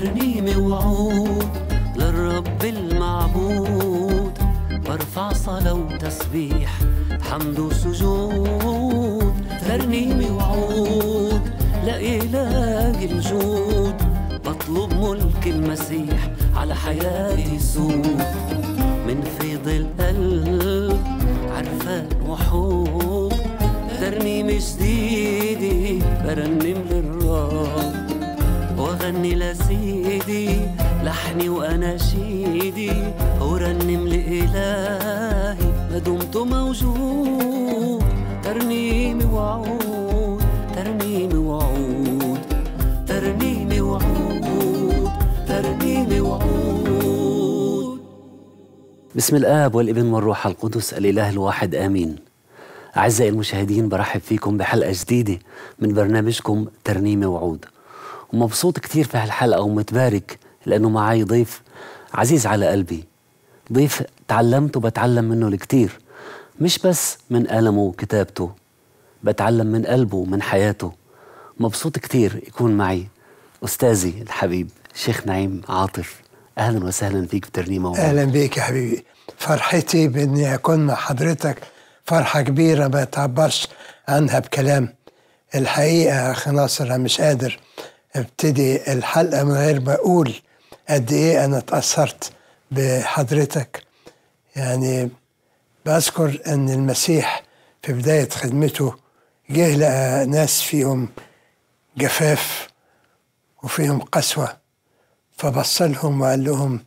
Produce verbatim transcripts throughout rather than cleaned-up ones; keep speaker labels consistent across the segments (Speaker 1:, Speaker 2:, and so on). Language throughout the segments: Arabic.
Speaker 1: ترنيمة وعود للرب المعبود، برفع صلاة وتسبيح حمد وسجود. ترنيمة وعود لإله الجود، بطلب ملك المسيح على حياتي سود. من فيض القلب عرفان وحب، ترنيمة جديدة برنم للرب، واغني لسيدي لحني واناشيدي، ورنم لإلهي ما دمت موجود. ترنيمة وعود ترنيمة وعود ترنيمة وعود ترنيمة وعود.
Speaker 2: بسم الآب والابن والروح القدس الإله الواحد آمين. أعزائي المشاهدين، برحب فيكم بحلقة جديدة من برنامجكم ترنيمة وعود، ومبسوط كتير في هالحلقة ومتبارك لأنه معي ضيف عزيز على قلبي، ضيف تعلمت وبتعلم منه الكتير، مش بس من ألمه وكتابته، بتعلم من قلبه ومن حياته. مبسوط كتير يكون معي أستاذي الحبيب الشيخ نعيم عاطف. أهلا وسهلا فيك بترنيمة وعود.
Speaker 3: أهلا بيك يا حبيبي، فرحتي بإني أكون مع حضرتك فرحة كبيرة ما تعبرش عنها بكلام. الحقيقة أخي ناصر أنا مش قادر ابتدي الحلقة من غير ما أقول قد إيه أنا اتأثرت بحضرتك. يعني بذكر أن المسيح في بداية خدمته جه لقى ناس فيهم جفاف وفيهم قسوة، فبصلهم وقال لهم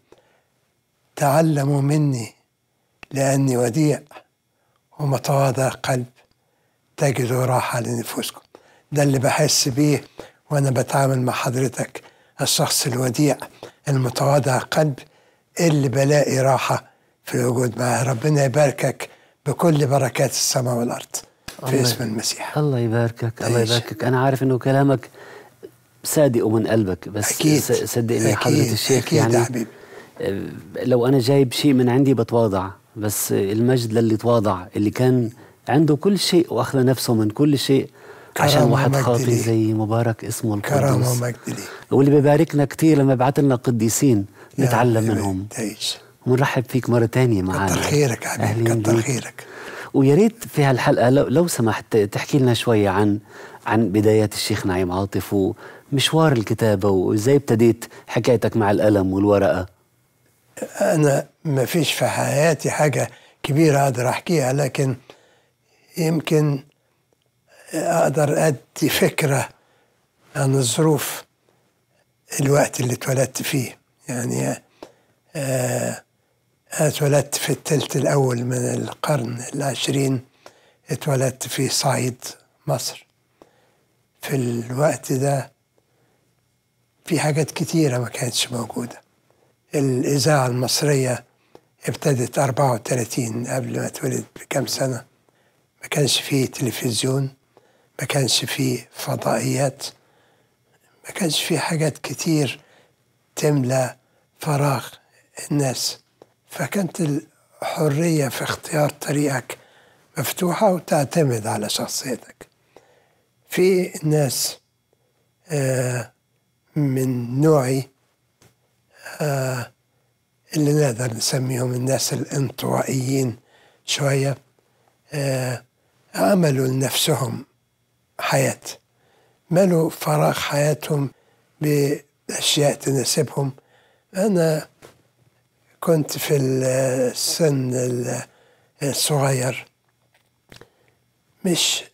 Speaker 3: تعلموا مني لأني وديع ومتواضع قلب، تجدوا راحة لنفوسكم. ده اللي بحس بيه وأنا بتعامل مع حضرتك، الشخص الوديع المتواضع قلب اللي بلاقي راحة في الوجود معه. ربنا يباركك بكل بركات السماء والأرض في اسم المسيح.
Speaker 2: الله يباركك. الله يباركك. أنا عارف إنه كلامك صادق ومن قلبك، بس
Speaker 3: أكيد
Speaker 2: صدقني حضرة الشيخ،
Speaker 3: أكيد
Speaker 2: يعني
Speaker 3: يا حبيبي.
Speaker 2: لو أنا جايب شيء من عندي بتواضع، بس المجد للي تواضع، اللي كان عنده كل شيء وأخذ نفسه من كل شيء عشان واحد خاطئ زي مبارك اسمه القدوس.
Speaker 3: كرامة ومجد لي.
Speaker 2: واللي بيباركنا كتير لما بعت لنا قديسين نتعلم منهم.
Speaker 3: تعيش.
Speaker 2: ونرحب فيك مرة تانية معنا.
Speaker 3: كتر خيرك حبيبي، كتر خيرك.
Speaker 2: ويا ريت في هالحلقة لو, لو سمحت تحكي لنا شوية عن عن بدايات الشيخ نعيم عاطف ومشوار الكتابة، وإزاي ابتديت حكايتك مع القلم والورقة.
Speaker 3: أنا ما فيش في حياتي حاجة كبيرة أقدر أحكيها، لكن يمكن أقدر أدي فكرة عن الظروف الوقت اللي اتولدت فيه. يعني آه أنا اتولدت في الثلث الأول من القرن العشرين، اتولدت في صعيد مصر. في الوقت ده في حاجات كتيرة ما كانتش موجودة. الإذاعة المصرية ابتدت أربعة وثلاثين، قبل ما اتولد بكم سنة. ما كانش فيه تلفزيون، ما كانش فيه فضائيات، ما كانش فيه حاجات كتير تملى فراغ الناس، فكانت الحرية في اختيار طريقك مفتوحة وتعتمد على شخصيتك. في ناس آه من نوعي آه اللي نقدر نسميهم الناس الانطوائيين شوية، آه عملوا لنفسهم حياة، ملوا فراغ حياتهم بأشياء تناسبهم. أنا كنت في السن الصغير مش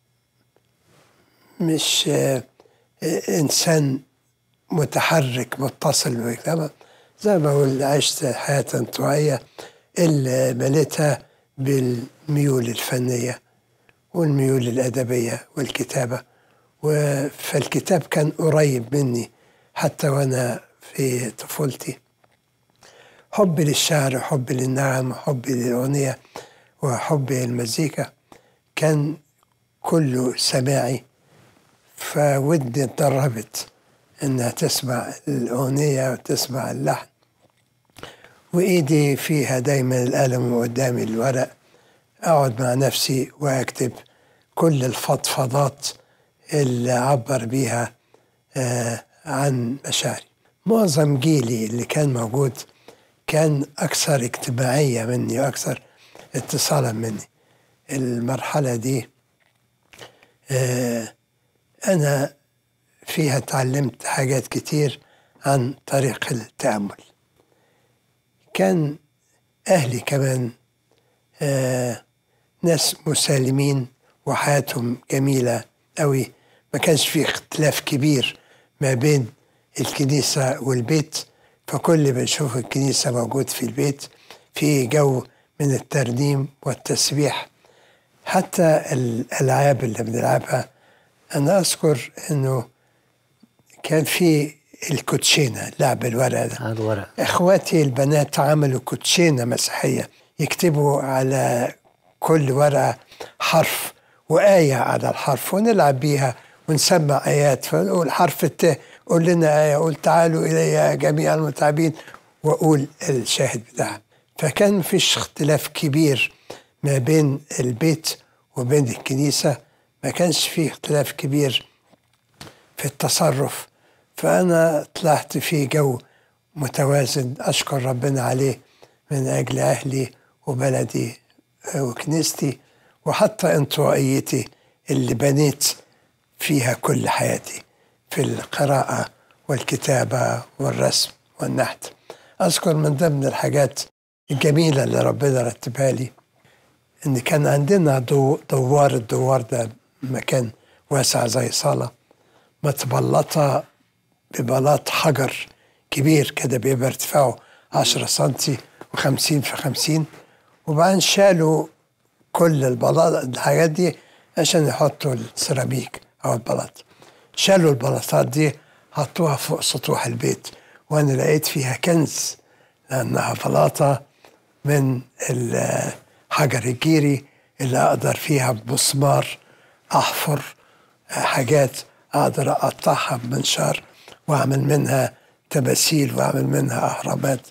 Speaker 3: مش آه إنسان متحرك متصل بالمجتمع، زي ما بقول عشت حياة انطوائية اللي مليتها بالميول الفنية والميول الأدبية والكتابة. فالكتاب كان قريب مني حتى وأنا في طفولتي. حبي للشعر وحبي للنغم وحبي للأغنية وحبي للمزيكا كان كله سماعي، فودني اتدربت إنها تسمع الأغنية وتسمع اللحن، وإيدي فيها دايما القلم وقدامي الورق، أقعد مع نفسي وأكتب كل الفضفضات اللي أعبر بيها آه عن مشاعري. معظم جيلي اللي كان موجود كان أكثر اجتماعية مني وأكثر اتصالا مني. المرحلة دي آه أنا فيها تعلمت حاجات كتير عن طريق التأمل. كان أهلي كمان آه ناس مسالمين وحياتهم جميلة أوي، ما كانش في اختلاف كبير ما بين الكنيسة والبيت، فكل اللي بنشوف الكنيسة موجود في البيت، في جو من الترنيم والتسبيح. حتى الألعاب اللي بنلعبها أنا أذكر أنه كان في الكوتشينة، لعب الورق ده.
Speaker 2: الورق.
Speaker 3: إخواتي البنات عملوا كوتشينة مسيحية، يكتبوا على كل ورقة حرف وآية على الحرف ونلعب بيها ونسمع آيات، فنقول حرف الت قول لنا آية، قول تعالوا إلي جميع المتعبين، وأقول الشاهد بتاعها. فكان مفيش اختلاف كبير ما بين البيت وبين الكنيسة، ما كانش فيه اختلاف كبير في التصرف. فأنا طلعت في جو متوازن أشكر ربنا عليه من أجل أهلي وبلدي وكنيستي، وحتى انطوائيتي اللي بنيت فيها كل حياتي في القراءة والكتابة والرسم والنحت. أذكر من ضمن الحاجات الجميلة اللي ربنا رتبها لي إن كان عندنا دو دوار. الدوار ده مكان واسع زي صالة متبلطة ببلاط حجر كبير كده، بيبقى ارتفاعه عشرة سنتي وخمسين في خمسين، وبعدين شالوا كل البلاط الحاجات دي عشان يحطوا السيراميك أو البلاط. شالوا البلاطات دي حطوها فوق سطوح البيت، وأنا لقيت فيها كنز لأنها بلاطة من الحجر الجيري اللي أقدر فيها بمسمار أحفر حاجات أقدر أقطعها بمنشار وأعمل منها تماثيل وأعمل منها أهرامات.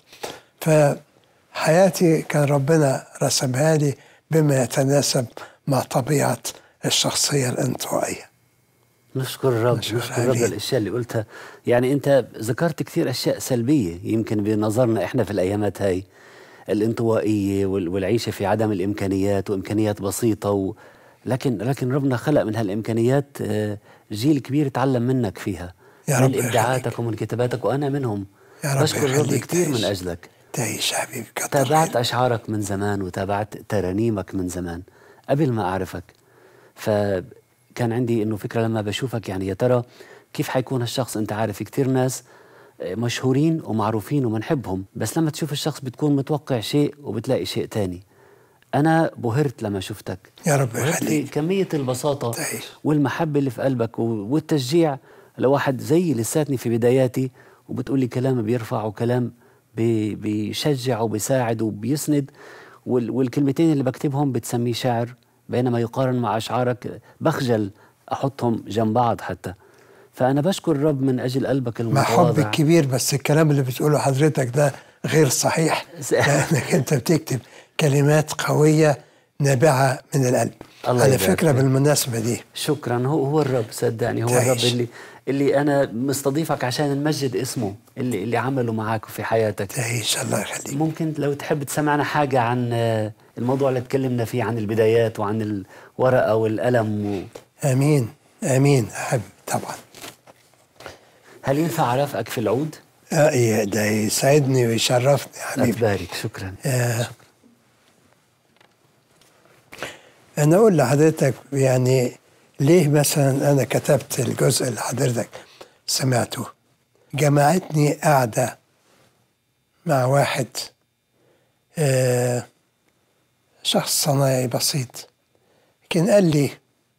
Speaker 3: فحياتي كان ربنا رسمها لي بما يتناسب مع طبيعة الشخصية الانطوائية.
Speaker 2: نشكر الرب، نشكر, نشكر الرب الأشياء اللي قلتها. يعني أنت ذكرت كثير أشياء سلبية يمكن بنظرنا إحنا في الأيامات هاي، الانطوائية والعيشة في عدم الإمكانيات وإمكانيات بسيطة و... لكن لكن ربنا خلق من هالإمكانيات جيل كبير تعلم منك فيها،
Speaker 3: يا
Speaker 2: من إبداعاتك ومن كتاباتك، وأنا منهم.
Speaker 3: يا رب
Speaker 2: بشكر الرب كثير من أجلك.
Speaker 3: تعيش حبيبي.
Speaker 2: تابعت أشعارك من زمان وتابعت ترانيمك من زمان قبل ما أعرفك، فكان عندي إنه فكرة لما بشوفك يعني يا ترى كيف حيكون هالشخص. أنت عارف كتير ناس مشهورين ومعروفين ومنحبهم، بس لما تشوف الشخص بتكون متوقع شيء وبتلاقي شيء تاني. أنا بهرت لما شفتك.
Speaker 3: يا رب يخليك.
Speaker 2: كمية البساطة
Speaker 3: تعيش.
Speaker 2: والمحبة اللي في قلبك والتشجيع لواحد زي لساتني في بداياتي، وبتقولي كلام بيرفع وكلام بي بيشجع وبيساعد وبيسند، والكلمتين اللي بكتبهم بتسميه شعر، بينما يقارن مع أشعارك بخجل أحطهم جنب بعض حتى. فأنا بشكر الرب من أجل قلبك المتواضع.
Speaker 3: مع حبك كبير، بس الكلام اللي بتقوله حضرتك ده غير صحيح، لأنك أنت بتكتب كلمات قوية نابعة من القلب. على فكرة بالمناسبة دي،
Speaker 2: شكرا. هو هو الرب، صدقني هو تعيش. الرب اللي اللي أنا مستضيفك عشان نمجد اسمه اللي اللي عمله معاك في حياتك.
Speaker 3: تعيش. الله يخليك.
Speaker 2: ممكن لو تحب تسمعنا حاجة عن الموضوع اللي تكلمنا فيه، عن البدايات وعن الورقة والقلم و...
Speaker 3: آمين آمين. أحب طبعا.
Speaker 2: هل ينفع أرافقك في العود؟
Speaker 3: آه ده يسعدني ويشرفني حبيبي.
Speaker 2: أتبارك. شكرا.
Speaker 3: آه أنا أقول لحضرتك يعني ليه مثلا أنا كتبت الجزء اللي حضرتك سمعته. جمعتني قاعدة مع واحد آه شخص صنايعي بسيط، كان قال لي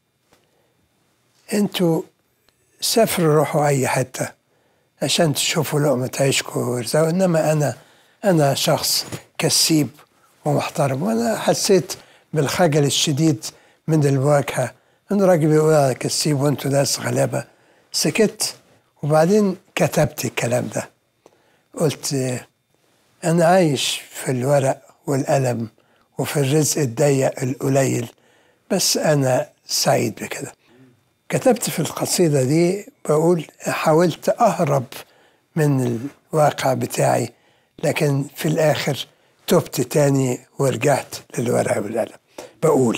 Speaker 3: أنتوا سافروا روحوا أي حتة عشان تشوفوا لقمة عيشكم وارزقوا، إنما أنا أنا شخص كسيب ومحترم. وأنا حسيت بالخجل الشديد من الواجهة، إنه راجل بيقول أنا كسيب وأنتوا ناس غلابة. سكت، وبعدين كتبت الكلام ده. قلت أنا عايش في الورق والقلم وفي الرزق الضيق القليل، بس أنا سعيد بكده. كتبت في القصيدة دي بقول حاولت أهرب من الواقع بتاعي، لكن في الآخر تبت تاني ورجعت للورقة والقلم. بقول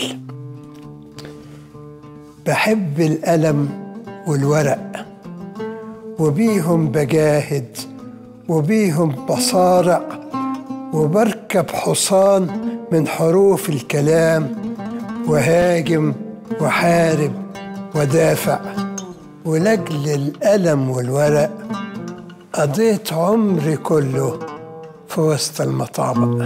Speaker 3: بحب القلم والورق، وبيهم بجاهد وبيهم بصارع، وبركب حصان من حروف الكلام، وهاجم وحارب ودافع. ولأجل القلم والورق قضيت عمري كله في وسط المطابق.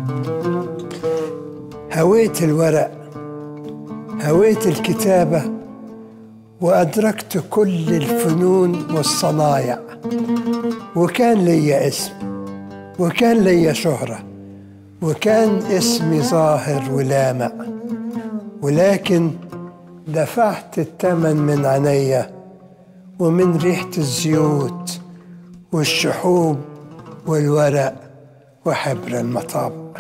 Speaker 3: هويت الورق، هويت الكتابة، وأدركت كل الفنون والصنايع، وكان لي اسم وكان لي شهرة، وكان اسمي ظاهر ولامع. ولكن دفعت الثمن من عينيا ومن ريحة الزيوت والشحوب والورق وحبر المطابق.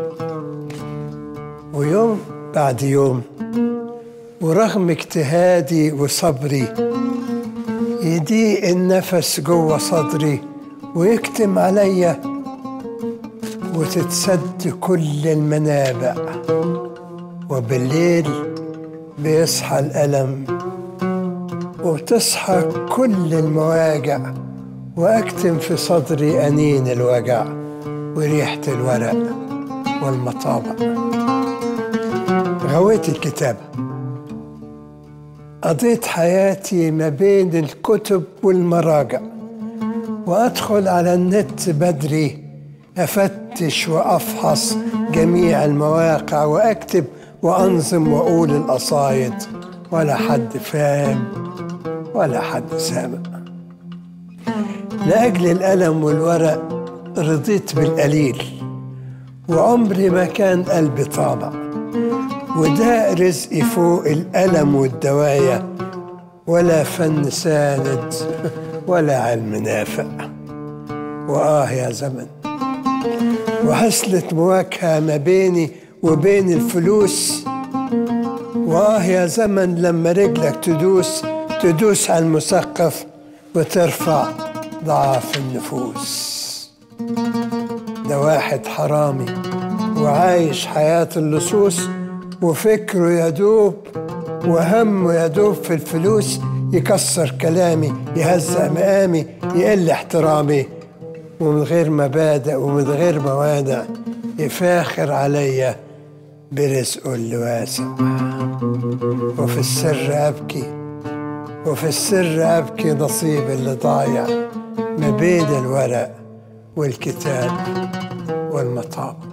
Speaker 3: ويوم بعد يوم ورغم اجتهادي وصبري يضيق النفس جوه صدري ويكتم عليا، وتتسد كل المنابع، وبالليل بيصحى الألم وبتصحى كل المواجع، وأكتم في صدري أنين الوجع وريحة الورق والمطابق. غويت الكتابة، قضيت حياتي ما بين الكتب والمراجع، وأدخل على النت بدري أفتش وأفحص جميع المواقع، وأكتب وأنظم وأقول القصايد، ولا حد فاهم ولا حد سامع. لأجل القلم والورق رضيت بالقليل، وعمري ما كان قلبي طابع، وده رزقي فوق القلم والدواية، ولا فن ساند ولا علم نافع. وآه يا زمن، وحصلت مواجهة ما بيني وبين الفلوس. وآه يا زمن لما رجلك تدوس تدوس على المثقف وترفع ضعاف النفوس. ده واحد حرامي وعايش حياة اللصوص، وفكره يدوب وهمه يدوب في الفلوس، يكسر كلامي يهزأ مقامي يقل احترامي، ومن غير مبادئ ومن غير موانع يفاخر عليا برزقه اللي واسع. وفي السر أبكي وفي السر أبكي نصيب اللي ضايع ما بين الورق والكتاب والمطابق.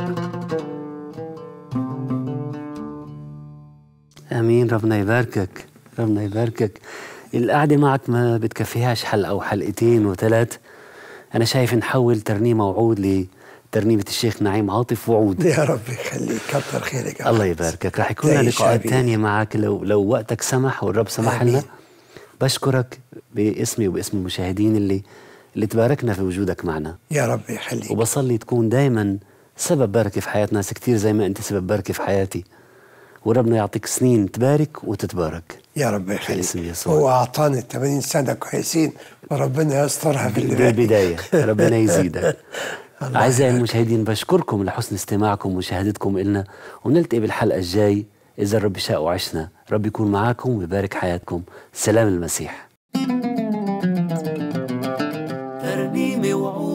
Speaker 2: امين. ربنا يباركك، ربنا يباركك. القعده معك ما بتكفيهاش حلقه وحلقتين وثلاث. انا شايف نحول ترنيمه وعود لترنيمه الشيخ نعيم عاطف وعود.
Speaker 3: يا رب يخليك، كتر خيرك.
Speaker 2: الله يباركك. رح يكون لنا لقاءات ثانيه معك لو لو وقتك سمح والرب سمح لنا. بشكرك باسمي وباسم المشاهدين اللي اللي تباركنا في وجودك معنا.
Speaker 3: يا رب يخليك.
Speaker 2: وبصلي تكون دايما سبب بركه في حياه ناس كثير زي ما انت سبب بركه في حياتي، وربنا يعطيك سنين تبارك وتتبارك.
Speaker 3: يا رب يخليك.
Speaker 2: اسم يسوع.
Speaker 3: هو أعطاني ثمانين سنة كويسين، وربنا يسترها في اللي باقي.
Speaker 2: بالبداية ربنا يزيدك. أعزائي المشاهدين، بشكركم لحسن استماعكم ومشاهدتكم إلنا، ونلتقي بالحلقة الجاي إذا الرب شاء وعشنا. رب يكون معاكم ويبارك حياتكم. سلام المسيح.
Speaker 1: ترنيمة وعود.